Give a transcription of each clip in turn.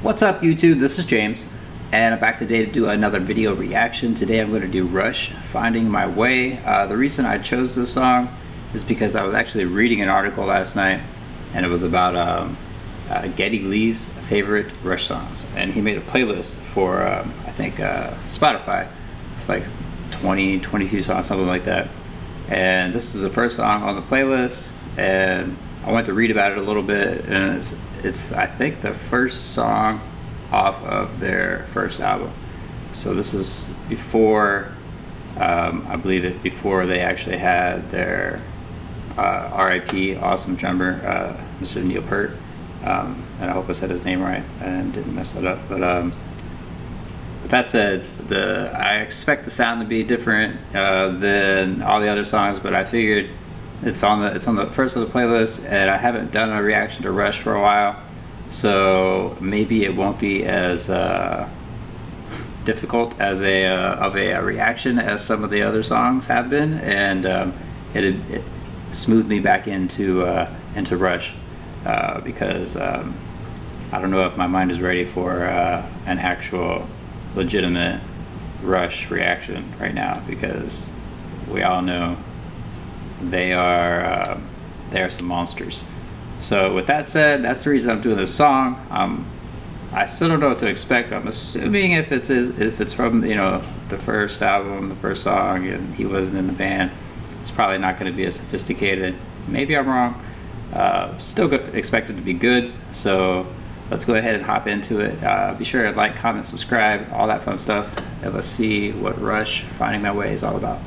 What's up YouTube, this is James and I'm back today to do another video reaction. Today I'm going to do Rush, Finding My Way. The reason I chose this song is because I was actually reading an article last night and it was about Geddy Lee's favorite Rush songs, and he made a playlist for I think Spotify. It's like 22 songs, something like that, and this is the first song on the playlist, and I went to read about it a little bit, and it's I think the first song off of their first album. So this is before I believe it before they actually had their R.I.P. awesome drummer Mr. Neil Peart, and I hope I said his name right and didn't mess it up. But with that said, I expect the sound to be different than all the other songs, but I figured it's on the first of the playlist, and I haven't done a reaction to Rush for a while, so maybe it won't be as difficult as of a reaction as some of the other songs have been, and it smoothed me back into Rush because I don't know if my mind is ready for an actual legitimate Rush reaction right now, because we all know they are some monsters. So with that said, that's the reason I'm doing this song. I still don't know what to expect. I'm assuming if it's from, you know, the first album, the first song, and he wasn't in the band, it's probably not going to be as sophisticated. Maybe I'm wrong. Still expect it to be good. So let's go ahead and hop into it. Be sure to like, comment, subscribe, all that fun stuff, and let's see what Rush, Finding My Way is all about.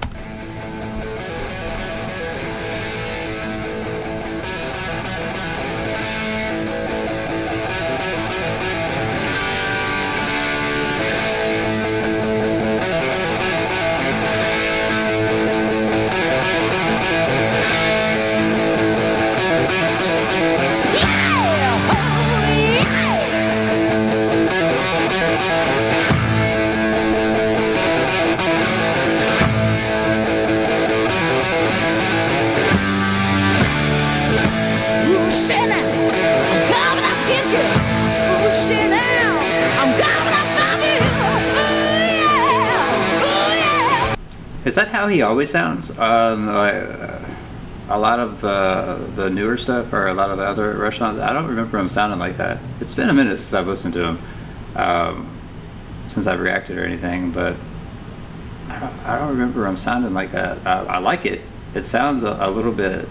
Is that how he always sounds on a lot of the newer stuff, or a lot of the other Rush songs? I don't remember him sounding like that. It's been a minute since I've listened to him, since I've reacted or anything, but I don't remember him sounding like that. I like it. It sounds a little bit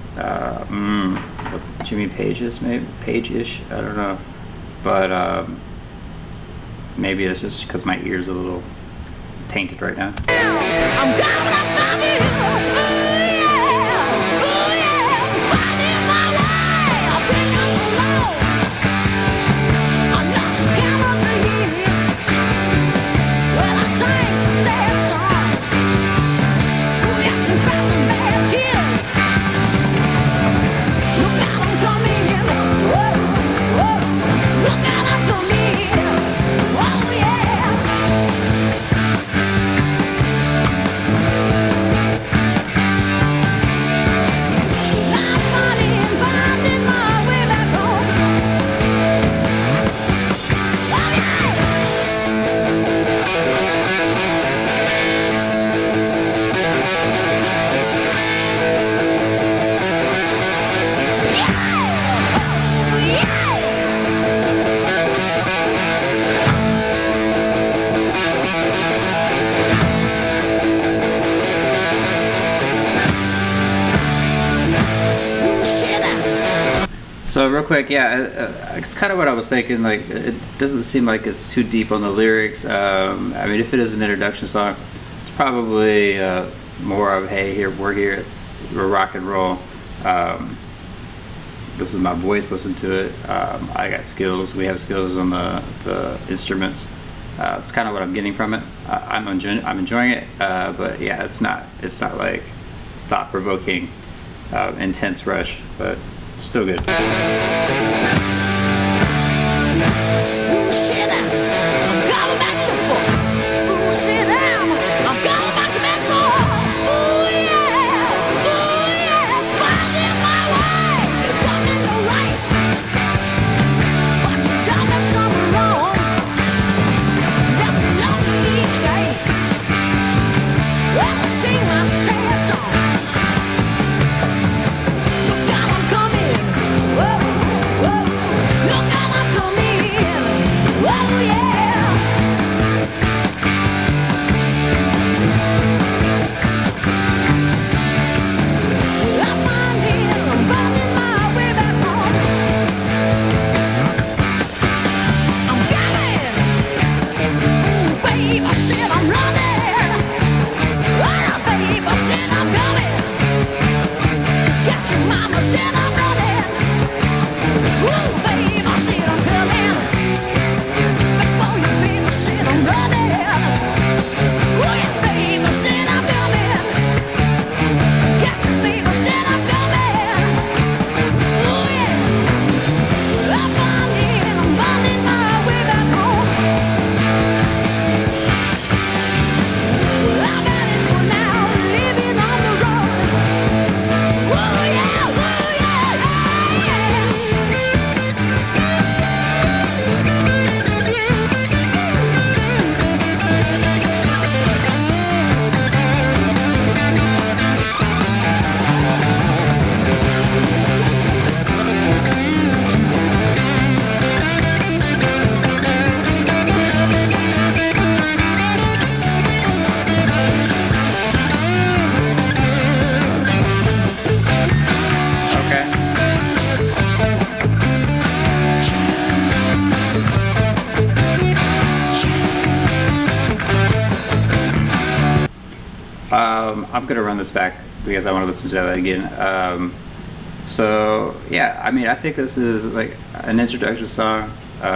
Jimmy Page-ish, maybe Page-ish. I don't know, but maybe it's just because my ear's a little tainted right now. I'm coming up on you. Finding my way. I've been down so low. I lost count of the years. Well, I sang some sad songs. Oh yes, and cried some bad tears. Look out, I'm coming in. Whoa, whoa. Look out, I'm coming in. Oh yeah. So real quick, yeah, it's kind of what I was thinking. Like, it doesn't seem like it's too deep on the lyrics. I mean, if it is an introduction song, it's probably more of, hey, we're rock and roll. This is my voice, listen to it. I got skills, we have skills on the instruments. It's kind of what I'm getting from it. I'm enjoying it, but yeah, it's not like thought-provoking, intense Rush, but still good. Something wrong. I'm gonna run this back because I want to listen to that again. So yeah, I mean, I think this is like an introduction song.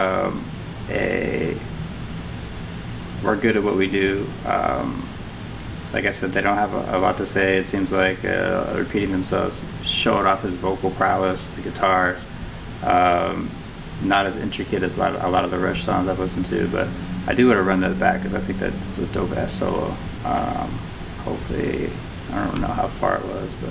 We're good at what we do. Like I said, they don't have a lot to say. It seems like repeating themselves, showing off his vocal prowess, the guitars. Not as intricate as a lot of the Rush songs I've listened to, but I do want to run that back because I think that was a dope ass solo. Hopefully, I don't know how far it was, but.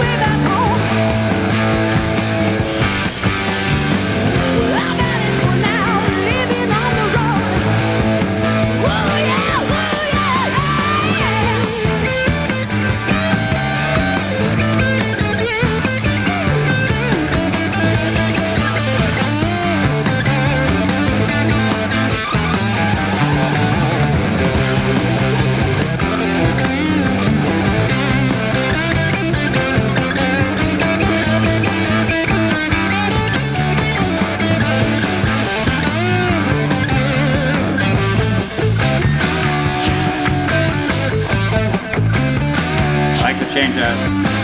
Change up.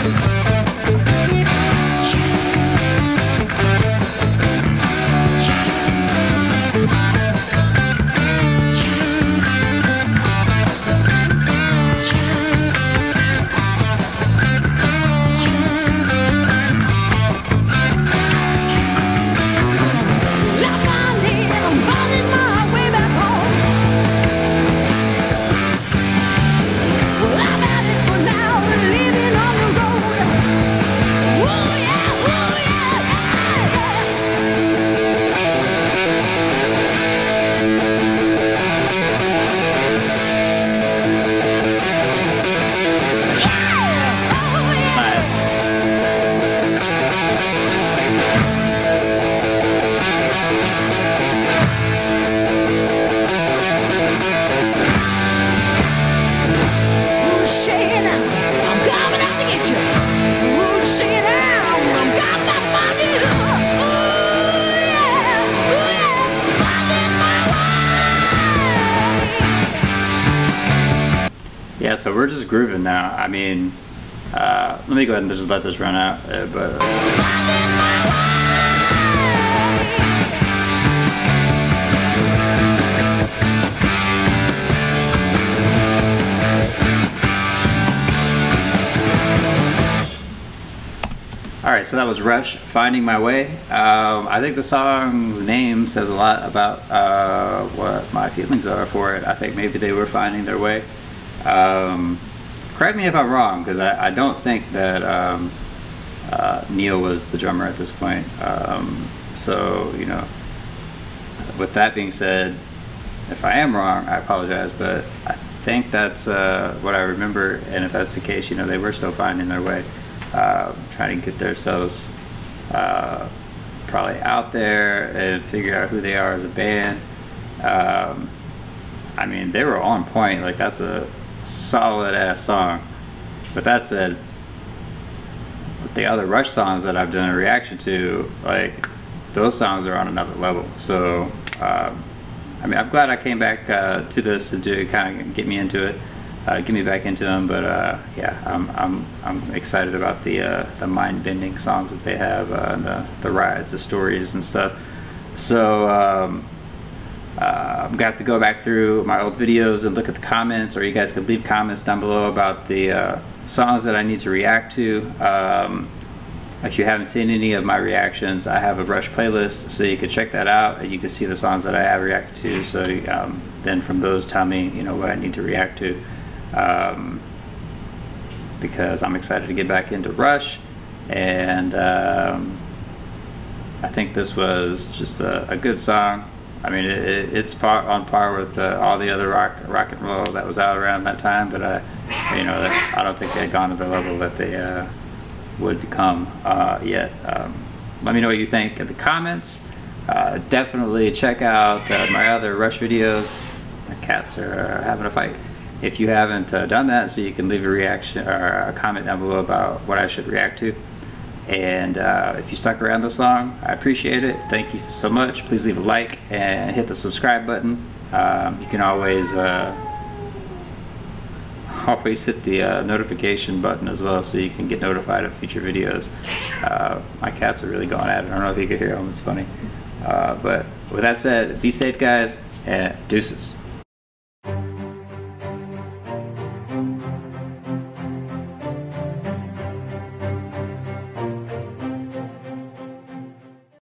Yeah, so we're just grooving now. I mean, let me go ahead and just let this run out. Alright, so that was Rush, Finding My Way. I think the song's name says a lot about what my feelings are for it. I think maybe they were finding their way. Correct me if I'm wrong, because I don't think that Neil was the drummer at this point. So, you know, with that being said, if I am wrong, I apologize, but I think that's what I remember, and if that's the case, you know, they were still finding their way, trying to get themselves probably out there and figure out who they are as a band. I mean, they were on point. Like, that's a solid ass song. But that said, with the other Rush songs that I've done a reaction to, like, those songs are on another level. So I mean, I'm glad I came back to this to kind of get me into it, get me back into them. But yeah, I'm excited about the mind-bending songs that they have, and the rides, the stories and stuff. So I'm gonna have to go back through my old videos and look at the comments, or you guys could leave comments down below about the songs that I need to react to. If you haven't seen any of my reactions, I have a Rush playlist, so you can check that out and you can see the songs that I have reacted to. So then from those, tell me, you know, what I need to react to, because I'm excited to get back into Rush. And I think this was just a good song. I mean, it's on par with all the other rock and roll that was out around that time, but you know, I don't think they had gone to the level that they would become yet. Let me know what you think in the comments. Definitely check out my other Rush videos. My cats are having a fight. If you haven't done that, so you can leave a reaction or a comment down below about what I should react to. And if you stuck around this long, I appreciate it. Thank you so much. Please leave a like and hit the subscribe button. You can always always hit the notification button as well, so you can get notified of future videos. My cats are really going at it. I don't know if you can hear them. It's funny. But with that said, be safe, guys, and deuces.